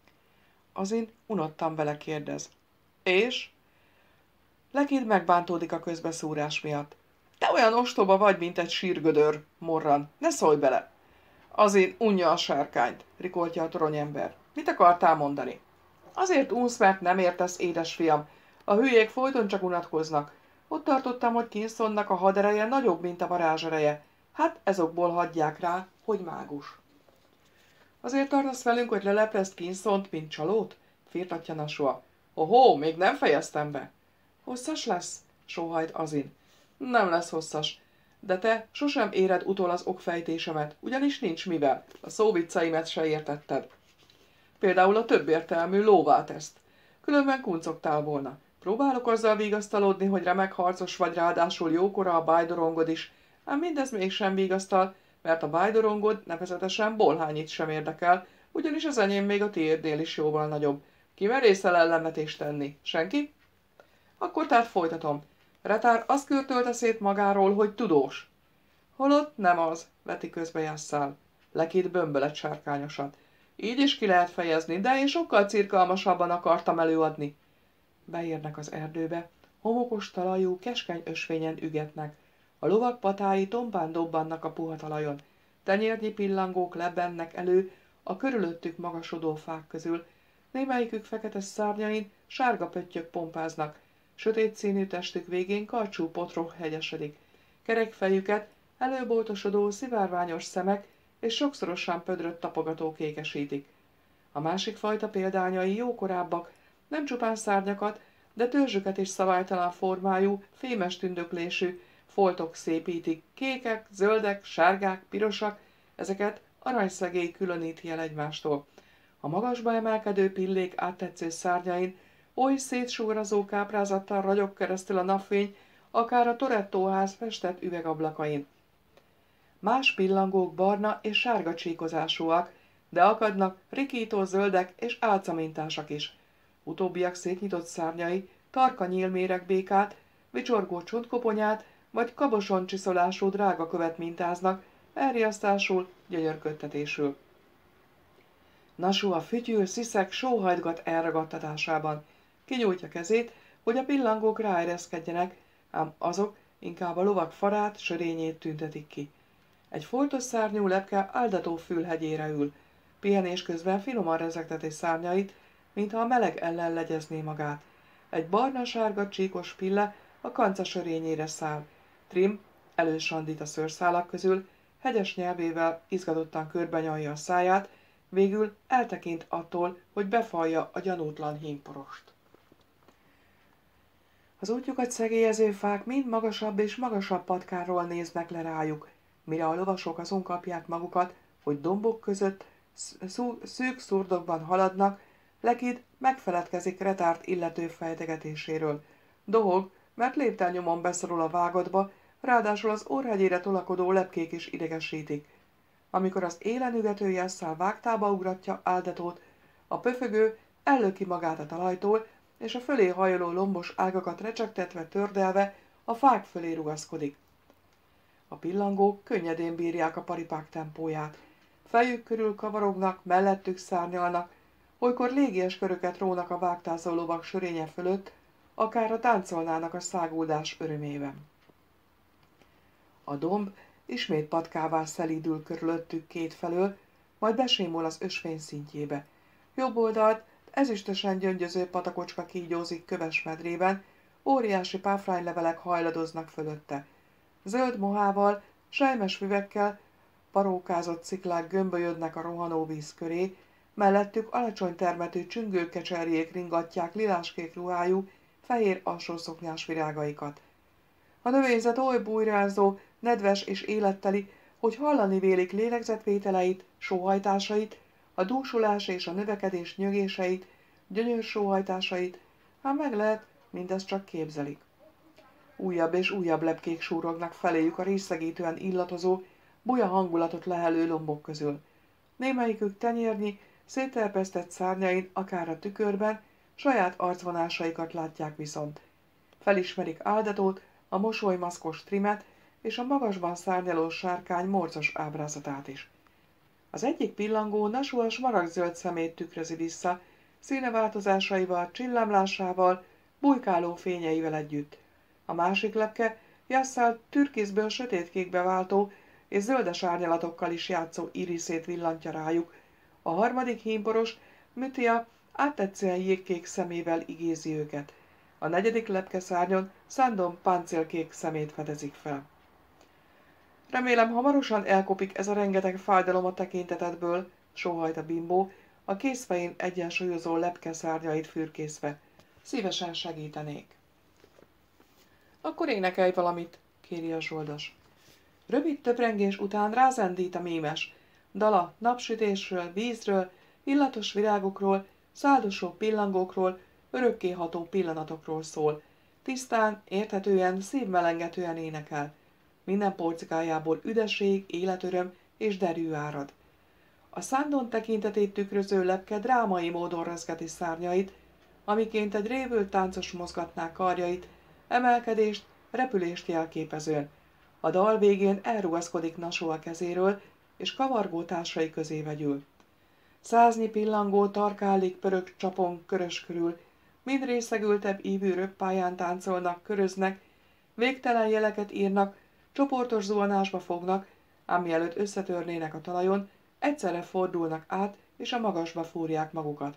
A: Azin unottan vele kérdez. És? Lekid megbántódik a közbeszúrás miatt. Te olyan ostoba vagy, mint egy sírgödör, morran. Ne szólj bele! Azin unja a sárkányt, rikoltja a toronyember. Mit akartál mondani? Azért unsz, mert nem értesz, édesfiam. A hülyék folyton csak unatkoznak. Ott tartottam, hogy Kingstonnak a hadereje nagyobb, mint a varázsereje. Hát ezokból hagyják rá, hogy mágus. Azért tartasz velünk, hogy leleplezd Kingstont, mint csalót? Firtatja Nasua. Ohó, még nem fejeztem be. Hosszas lesz? Sóhajt Azin. Nem lesz hosszas. De te sosem éred utol az okfejtésemet, ugyanis nincs mivel. A szóvicceimet se értetted. Például a többértelmű lóválteszt. Különben kuncogtál volna. Próbálok azzal vigasztalodni, hogy remek harcos vagy, ráadásul jókora a bájdorongod is, ám mindez mégsem vigasztal, mert a bájdorongod nevezetesen Bolhányit sem érdekel, ugyanis az enyém még a tiédnél is jóval nagyobb. Ki merészel ellenvetést tenni? Senki? Akkor tehát folytatom. Retár azt kürtölte szét magáról, hogy tudós. Holott nem az, veti közbe Jasszál. Lekid bömbölet sárkányosan. Így is ki lehet fejezni, de én sokkal cirkalmasabban akartam előadni. Beérnek az erdőbe, homokos talajú, keskeny ösvényen ügetnek. A lovak patái tompán dobbannak a puha talajon. Tenyérnyi pillangók lebennek elő a körülöttük magasodó fák közül. Némelyikük fekete szárnyain sárga pöttyök pompáznak. Sötét színű testük végén karcsú potroh hegyesedik. Kerek fejüket előboltosodó szivárványos szemek és sokszorosan pödrött tapogatók ékesítik. A másik fajta példányai jókorábbak, nem csupán szárnyakat, de törzsüket is szabálytalan formájú, fémes tündöklésű foltok szépítik. Kékek, zöldek, sárgák, pirosak, ezeket aranyszegély különíti el egymástól. A magasba emelkedő pillék áttetsző szárnyain oly szétsúgrazó káprázattal ragyog keresztül a napfény, akár a Toretto ház festett üvegablakain. Más pillangók barna és sárga csíkozásúak, de akadnak rikító zöldek és álcamintásak is. Utóbbiak szétnyitott szárnyai tarka nyílméregbékát, vicsorgó csontkoponyát vagy kaboson csiszolású drágakövet mintáznak, elriasztásul, gyönyörködtetésül. Nasua fütyül, sziszeg, sóhajtgat elragadtatásában. Kinyújtja kezét, hogy a pillangók ráereszkedjenek, ám azok inkább a lovak farát, sörényét tüntetik ki. Egy foltos szárnyú lepke áldató fülhegyére ül. Pihenés közben finoman rezegteti szárnyait, mintha a meleg ellen legyezné magát. Egy barna-sárga csíkos pille a kanca sörényére száll. Trim elősandít a szőrszálak közül, hegyes nyelvével izgatottan körbenyalja a száját, végül eltekint attól, hogy befalja a gyanútlan hímporost. Az útjukat szegélyező fák mind magasabb és magasabb patkánról néznek le rájuk, mire a lovasok azon kapják magukat, hogy dombok között szűk szurdokban haladnak, Lekid megfeledkezik Retárt illető fejtegetéséről. Dohog, mert lépten-nyomon beszorul a vágotba, ráadásul az orrhegyére tolakodó lepkék is idegesítik. Amikor az élen ügető Jasszál vágtába ugratja áldatót, a pöfögő ellöki magát a talajtól, és a fölé hajoló lombos ágakat recsegtetve, tördelve a fák fölé rugaszkodik. A pillangók könnyedén bírják a paripák tempóját. Fejük körül kavarognak, mellettük szárnyalnak, olykor légies köröket rónak a vágtázó lovak sörénye fölött, akár a táncolnának a száguldás örömében. A domb ismét patkává szelídül körülöttük kétfelől, majd besémol az ösvény szintjébe. Jobb oldalt ezüstösen gyöngyöző patakocska kígyózik köves medrében, óriási páfránylevelek hajladoznak fölötte. Zöld mohával, sejmes füvekkel parókázott sziklák gömbölyödnek a rohanó víz köré, mellettük alacsony termetű csüngőkecserjék ringatják liláskék ruhájú, fehér alsószoknyás virágaikat. A növényzet oly bújrázó, nedves és életteli, hogy hallani vélik lélegzetvételeit, sóhajtásait, a dúsulás és a növekedés nyögéseit, gyönyör sóhajtásait, ám meg lehet, mindezt csak képzelik. Újabb és újabb lepkék súrognak feléjük a részegítően illatozó, buja hangulatot lehelő lombok közül. Némelyikük tenyérnyi, szétterpesztett szárnyain, akár a tükörben, saját arcvonásaikat látják viszont. Felismerik áldatót, a mosolymaszkos Trimet és a magasban szárnyaló sárkány morcos ábrázatát is. Az egyik pillangó Nasua smaragdzöld szemét tükrözi vissza, színeváltozásaival, csillámlásával, bujkáló fényeivel együtt. A másik lepke Jasszál türkiszből sötétkékbe váltó és zöldes árnyalatokkal is játszó iriszét villantja rájuk. A harmadik hímporos Mütia áttetszően jégkék szemével igézi őket. A negyedik lepkeszárnyon Szándon páncélkék szemét fedezik fel. Remélem, hamarosan elkopik ez a rengeteg fájdalom a tekintetedből, sóhajt a Bimbó, a kézfején egyensúlyozó lepke szárnyait fürkészve. Szívesen segítenék. Akkor énekelj valamit, kéri a zsoldos. Rövid töprengés után rázendít a mémes. Dala napsütésről, vízről, illatos virágokról, száldosó pillangókról, örökkéható pillanatokról szól. Tisztán, érthetően, szívmelengetően énekel. Minden porcikájából üdesség, életöröm és derű árad. A Sándor tekintetét tükröző lepke drámai módon rezgeti szárnyait, amiként egy révült táncos mozgatná karjait, emelkedést, repülést jelképezően. A dal végén elrugaszkodik Nasó a kezéről, és kavargó társai közé vegyül. Száznyi pillangó tarkálik pörög csapon körös körül, mind részegültebb ívű röppályán táncolnak, köröznek, végtelen jeleket írnak, csoportos zuhanásba fognak, ám mielőtt összetörnének a talajon, egyszerre fordulnak át, és a magasba fúrják magukat.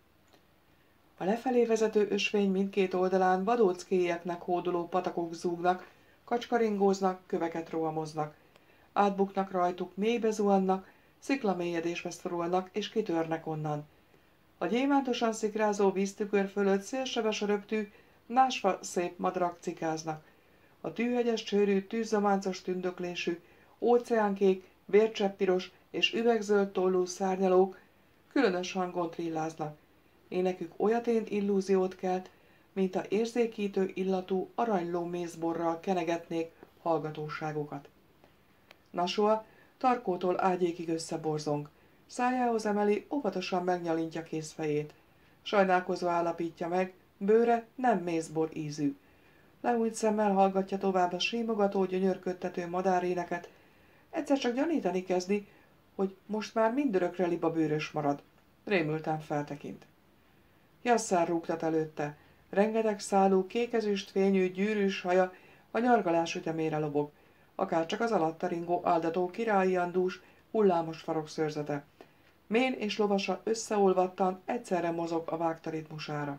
A: A lefelé vezető ösvény mindkét oldalán vadóckélyeknek hódoló patakok zúgnak, kacskaringóznak, köveket rohamoznak. Átbuknak rajtuk, mélybe zuhannak, sziklamélyedésbe szorulnak, és kitörnek onnan. A gyémántosan szikrázó víztükör fölött szélsebes a röptű, másfa szép madarak cikáznak. A tűhegyes csőrű, tűzzománcos tündöklésű, óceánkék, vércsepppiros és üvegzöld tollú szárnyalók különös hangon trilláznak. Énekük olyatén illúziót kelt, mint a érzékítő illatú aranyló mézborral kenegetnék hallgatóságokat. Nasó tarkótól ágyékig összeborzong, szájához emeli, óvatosan megnyalintja kézfejét. Sajnálkozva állapítja meg, bőre nem mézbor ízű. Lehúnyt szemmel hallgatja tovább a símogató, gyönyörködtető madáréneket, egyszer csak gyanítani kezdi, hogy most már mindörökre libabőrös marad. Rémülten feltekint. Jasszár rúgtat előtte, rengeteg szálú, kékezüst fényű, gyűrűs haja a nyargalás ütemére lobog, akárcsak az alatta ringó áldató királyian dús, hullámos farok-szőrzete. Mén és lovasa összeolvadtan egyszerre mozog a vágta ritmusára.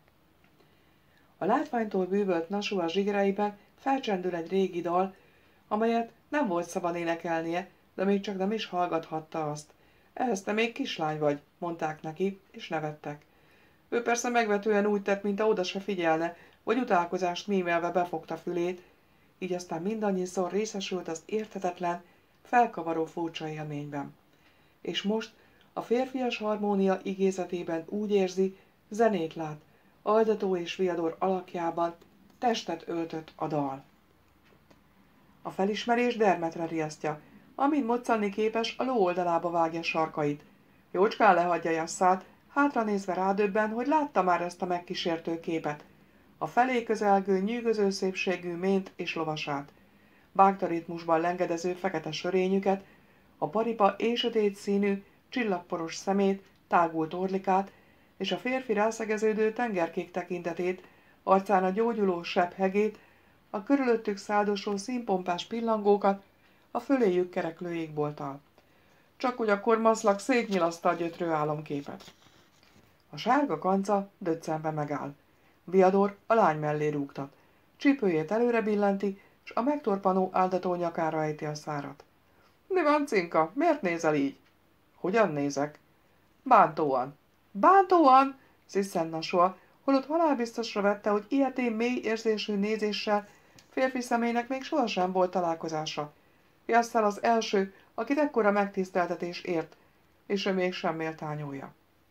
A: A látványtól bűvölt Nasó a zsigereiben felcsendül egy régi dal, amelyet nem volt szabad énekelnie, de még csak nem is hallgathatta azt. Ehhez te még kislány vagy, mondták neki, és nevettek. Ő persze megvetően úgy tett, mintha oda se figyelne, vagy utálkozást mímelve befogta fülét, így aztán mindannyiszor részesült az érthetetlen, felkavaró furcsa élményben. És most a férfias harmónia igézetében úgy érzi, zenét lát, aldató és viador alakjában, testet öltött a dal. A felismerés dermetre riasztja, amint moccanni képes, a ló oldalába vágja sarkait. Jócskán lehagyja Jasszát, hátra nézve rádöbben, hogy látta már ezt a megkísértő képet. A felé közelgő, nyűgöző szépségű mént és lovasát. Vágta ritmusban lengedező fekete sörényüket, a paripa éjsötét színű, csillagporos szemét, tágult orlikát, és a férfi rászegeződő tengerkék tekintetét, arcán a gyógyuló sebb hegét, a körülöttük száldosó színpompás pillangókat, a föléjük kereklő égbolttal. Csak úgy akkor maszlak szétnyilaszta a gyötrő álomképet. A sárga kanca döccenve megáll. Viador a lány mellé rúgtat. Csípőjét előre billenti, s a megtorpanó áldató nyakára ejti a szárat. Mi van, Cinka? Miért nézel így? Hogyan nézek? Bántóan. Bántóan? Sziszen Nasó, holott halálbiztosra vette, hogy ilyetén mély érzésű nézéssel férfi személynek még sohasem volt találkozása. Jasszál az első, akit ekkora megtiszteltetés ért, és ő mégsem méltányolja.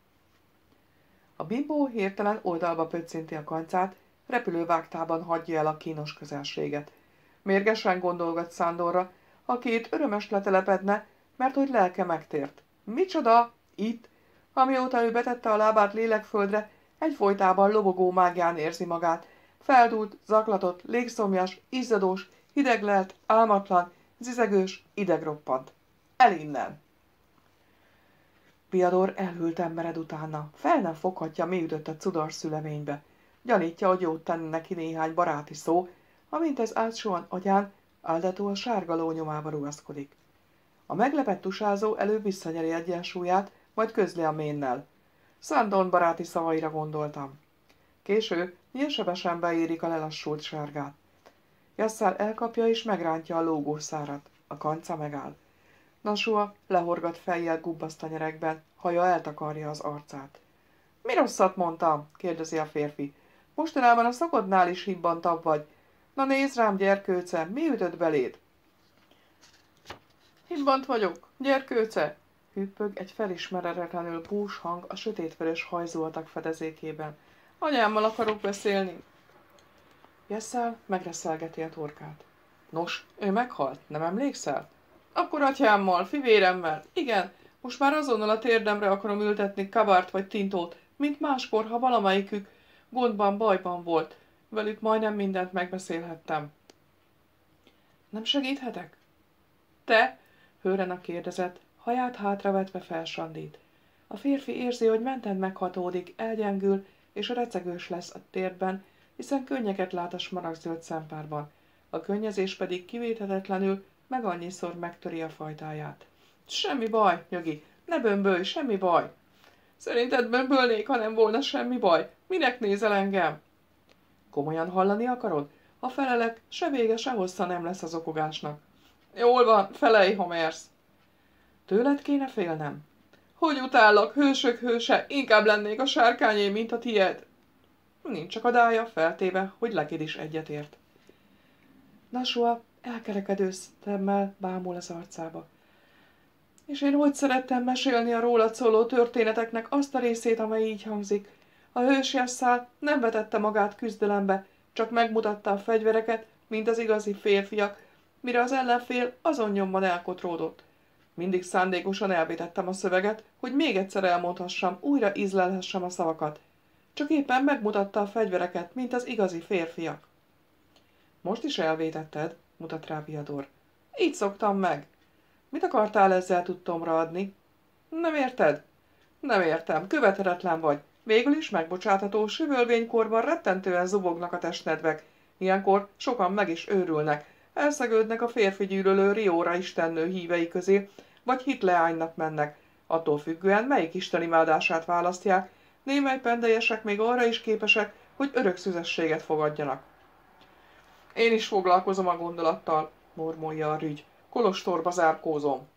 A: A bimbó hirtelen oldalba pöccinti a kancát, repülővágtában hagyja el a kínos közelséget. Mérgesen gondolgat Sándorra, aki itt örömes letelepedne, mert hogy lelke megtért. Micsoda? Itt? Amióta ő betette a lábát lélekföldre, egyfolytában lobogó mágián érzi magát. Feldúlt, zaklatott, légszomjas, izzadós, hideglelt, álmatlan, zizegős, idegroppant. El innen! Viador elhűlten mered utána. Fel nem foghatja, mi ütött a cudar szüleménybe. Gyanítja, hogy jót tenni neki néhány baráti szó, amint ez átsuhan agyán, áldató a sárga ló nyomába rugaszkodik. A meglepett tusázó előbb visszanyeri egyensúlyát, majd közli a ménnel. Sándor baráti szavaira gondoltam. Késő nyílsebesen beérik a lelassult sárgát. Jasszál elkapja és megrántja a lógós szárat. A kanca megáll. Nasó lehorgat fejjel gubbaszt a nyerekben, haja eltakarja az arcát. Mi rosszat mondtam? Kérdezi a férfi. Mostanában a szokodnál is hibbantabb vagy. Na nézd rám, gyerkőce, mi ütött beléd? Hibbant vagyok, gyerkőce! Hüppög egy felismeretetlenül bús hang a sötétvörös hajzoltak fedezékében. Anyámmal akarok beszélni. Jesszel megreszelgeti a torkát. Nos, ő meghalt, nem emlékszel? Akkor atyámmal, fivéremmel. Igen, most már azonnal a térdemre akarom ültetni kabárt vagy tintót, mint máskor, ha valamelyikük gondban, bajban volt. Velük majdnem mindent megbeszélhettem. Nem segíthetek? Te? Hőren kérdezett, haját hátravetve felsandít. A férfi érzi, hogy menten meghatódik, elgyengül, és recegős lesz a térdben, hiszen könnyeket lát a smaragdzöld szempárban. A könnyezés pedig kivéthetetlenül meg annyiszor megtöri a fajtáját. Semmi baj, nyögi, ne bömbölj, semmi baj. Szerinted bömbölnék, ha nem volna semmi baj? Minek nézel engem? Komolyan hallani akarod? Ha felelek, se vége, se hossza nem lesz az okogásnak. Jól van, felej, ha mersz. Tőled kéne félnem. Hogy utállak, hősök hőse, inkább lennék a sárkányé, mint a tied. Nincs akadálya, feltéve, hogy lekid is egyetért. Nashua elkerekedő szemmel bámul az arcába. És én hogy szerettem mesélni a rólad szóló történeteknek azt a részét, amely így hangzik. A hős Jessal nem vetette magát küzdelembe, csak megmutatta a fegyvereket, mint az igazi férfiak, mire az ellenfél azon nyomban elkotródott. Mindig szándékosan elvétettem a szöveget, hogy még egyszer elmondhassam, újra ízlelhessem a szavakat. Csak éppen megmutatta a fegyvereket, mint az igazi férfiak. Most is elvétetted, mutat rá Viador. Így szoktam meg. Mit akartál ezzel tudtomra adni? Nem érted? Nem értem, követhetetlen vagy. Végül is megbocsátható, süvölvénykorban rettentően zubognak a testnedvek. Ilyenkor sokan meg is őrülnek. Elszegődnek a férfi gyűlölő Rióra istennő hívei közé, vagy Hitleánynak mennek. Attól függően, melyik istenimádását választják, némely pendelyesek még arra is képesek, hogy örök szüzességet fogadjanak. Én is foglalkozom a gondolattal, mormolja a rügy. Kolostorba zárkózom.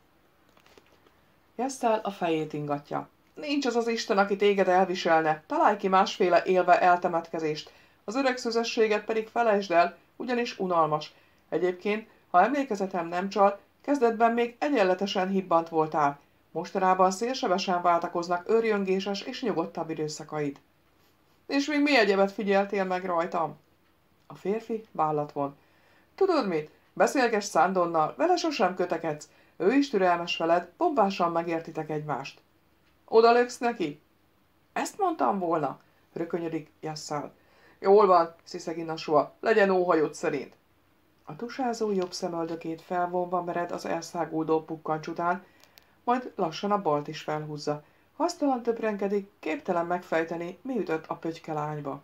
A: Jesszel a fejét ingatja. Nincs az az Isten, aki téged elviselne. Találj ki másféle élve eltemetkezést. Az öreg szüzességet pedig felejtsd el, ugyanis unalmas. Egyébként, ha emlékezetem nem csal, kezdetben még egyenletesen hibbant voltál. Mostanában szélsebesen váltakoznak őrjöngéses és nyugodtabb időszakaid. És még mi egyebet figyeltél meg rajtam? A férfi vállat von. Tudod mit? Beszélgess Szándonnal, vele sosem kötekedsz. Ő is türelmes veled, pompásan megértitek egymást. Oda löksz neki? Ezt mondtam volna, rökönyödik Jessal. Jól van, sziszegi Nashua, legyen óhajod szerint. A tusázó jobb szemöldökét felvonva mered az elszáguldó pukkancs után, majd lassan a balt is felhúzza. Hasztalan töprenkedik, képtelen megfejteni, mi ütött a pötyke lányba.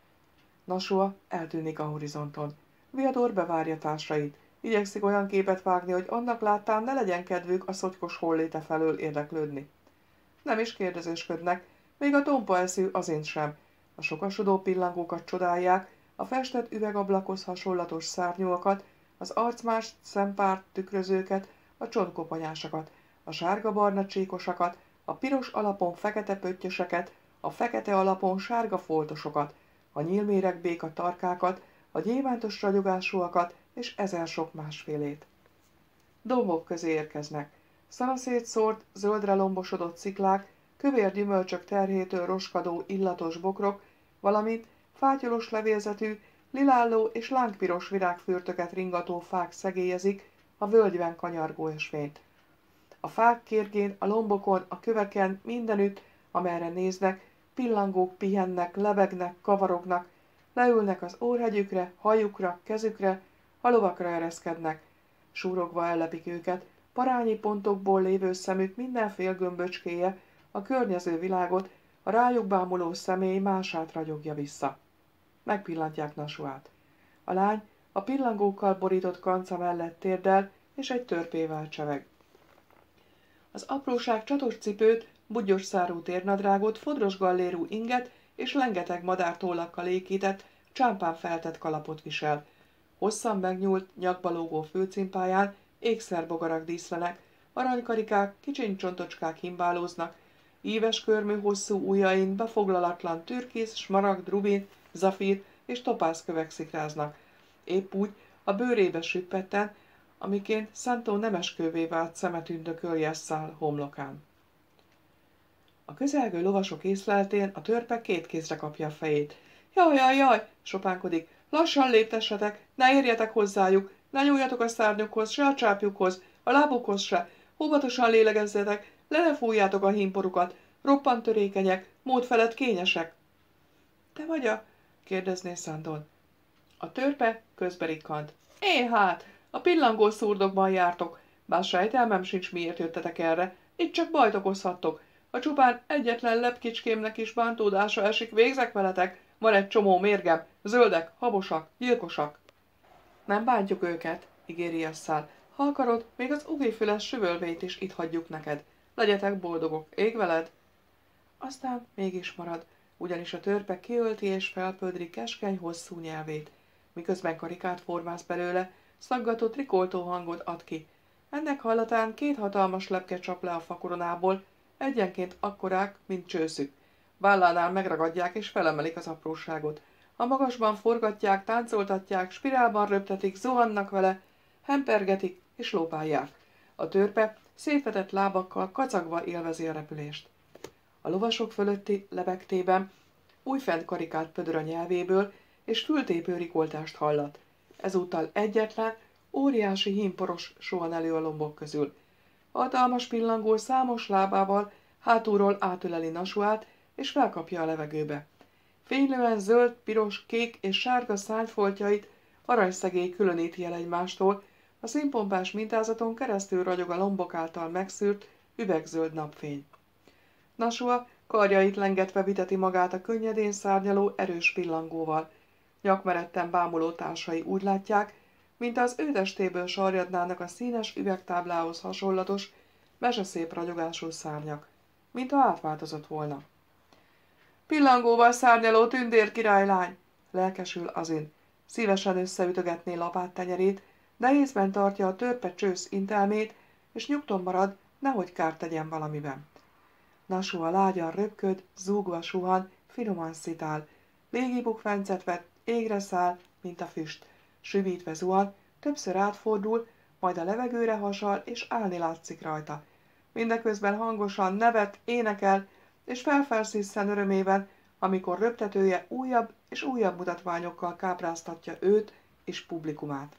A: Nashua eltűnik a horizonton. Viador bevárja társait. Igyekszik olyan képet vágni, hogy annak láttán ne legyen kedvük a szotykos holléte felől érdeklődni. Nem is kérdezősködnek, még a tompa eszű azint sem. A sokasodó pillangókat csodálják, a festett üvegablakhoz hasonlatos szárnyúakat, az arcmás szempárt tükrözőket, a csontkoponyásokat, a sárga-barna csíkosakat, a piros alapon fekete pöttyöseket, a fekete alapon sárga foltosokat, a nyílméregbéka tarkákat, a gyémántos ragyogásúakat és ezer sok másfélét. Dombok közé érkeznek. Szanaszét szórt, zöldre lombosodott sziklák, kövér gyümölcsök terhétől roskadó illatos bokrok, valamint fátyolos levélzetű, lilálló és lángpiros virágfürtöket ringató fák szegélyezik a völgyben kanyargó ösvényt. A fák kérgén, a lombokon, a köveken, mindenütt, amerre néznek, pillangók pihennek, lebegnek, kavarognak, leülnek az órhegyükre, hajukra, kezükre, a lovakra ereszkednek. Súrogva ellepik őket, parányi pontokból lévő szemük mindenfél gömböcskéje, a környező világot, a rájuk bámuló személy mását ragyogja vissza. Megpillantják Nashuát. A lány a pillangókkal borított kanca mellett térdel, és egy törpével cseveg. Az apróság csatos cipőt, buggyos szárú térnadrágot, fodros gallérú inget és lengeteg madártólakkal ékített, csámpán feltett kalapot visel. Hosszan megnyúlt, nyakba lógó főcimpáján ékszerbogarak díszlenek, aranykarikák, kicsiny csontocskák himbálóznak, Íves körmű hosszú ujjain befoglalatlan türkisz, smaragd, rubin, zafír és topázkövek szikráznak. Épp úgy a bőrébe süppetten, amiként Szántó nemeskővé vált szeme tündököl Jesszál homlokán. A közelgő lovasok észleltén a törpe két kézre kapja a fejét. Jaj, jaj, jaj, sopánkodik, lassan léptessetek, ne érjetek hozzájuk, ne nyúljatok a szárnyukhoz, se a csápjukhoz, a lábukhoz se, óvatosan lélegezzetek, le ne fújjátok a hímporukat, roppant törékenyek, mód felett kényesek. Te vagy a? kérdezné Szándor. A törpe közberikkant. Én hát, a pillangó szurdokban jártok, bár sejtelmem sincs, miért jöttetek erre, itt csak bajt okozhattok. Ha csupán egyetlen lepkicskémnek is bántódása esik, végzek veletek, van egy csomó mérgem, zöldek, habosak, gyilkosak. Nem bántjuk őket, ígéri Jesszál. Ha akarod, még az ugifüles süvölvényt is itt hagyjuk neked. Legyetek boldogok, ég veled? Aztán mégis marad, ugyanis a törpe kiölti és felpödri keskeny hosszú nyelvét, miközben karikát formáz belőle, szaggató trikoltó hangot ad ki. Ennek hallatán két hatalmas lepke csap le a fakoronából, egyenként akkorák, mint csőszük. Vállánál megragadják és felemelik az apróságot. A magasban forgatják, táncoltatják, spirálban röptetik, zuhannak vele, hempergetik és lóbálják. A törpe szétvetett lábakkal kacagva élvezi a repülést. A lovasok fölötti lebektében újfent karikát pödör a nyelvéből, és fültépő rikoltást hallat. Ezúttal egyetlen, óriási hímporos sohan elő a lombok közül. Hatalmas pillangó számos lábával hátulról átöleli Nasuát, és felkapja a levegőbe. Fénylően zöld, piros, kék és sárga szárnyfoltjait aranyszegély különíti el egymástól, a színpompás mintázaton keresztül ragyog a lombok által megszűrt, üvegzöld napfény. Nasua karjait lengetve viteti magát a könnyedén szárnyaló erős pillangóval. Nyakmeretten bámuló társai úgy látják, mint az ő testéből sarjadnának a színes üvegtáblához hasonlatos, meseszép ragyogású szárnyak, mintha átváltozott volna. Pillangóval szárnyaló tündér királylány, lelkesül Azin. Szívesen összeütögetné lapát tenyerét, de észben tartja a törpe csősz intelmét, és nyugton marad, nehogy kárt tegyen valamiben. Nasua lágyan röpköd, zúgva suhan, finoman szitál, légi bukfencet vett, égre száll, mint a füst. Süvítve zuhan, többször átfordul, majd a levegőre hasal, és állni látszik rajta. Mindeközben hangosan nevet, énekel, és felfelszisszen örömében, amikor röptetője újabb és újabb mutatványokkal kápráztatja őt és publikumát.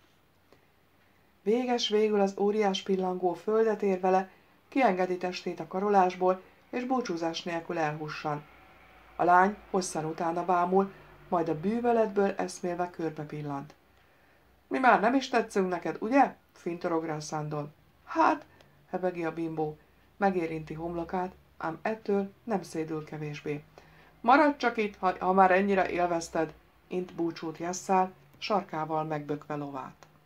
A: Véges végül az óriás pillangó földet ér vele, kiengedi testét a karolásból, és búcsúzás nélkül elhussan. A lány hosszan utána bámul, majd a bűvöletből eszmélve körbe pillant. Mi már nem is tetszünk neked, ugye? Fintorog rá Szándor. Hát, hebegi a bimbó, megérinti homlokát, ám ettől nem szédül kevésbé. Maradj csak itt, ha, ha már ennyire élvezted, int búcsút Jesszál, sarkával megbökve lovát.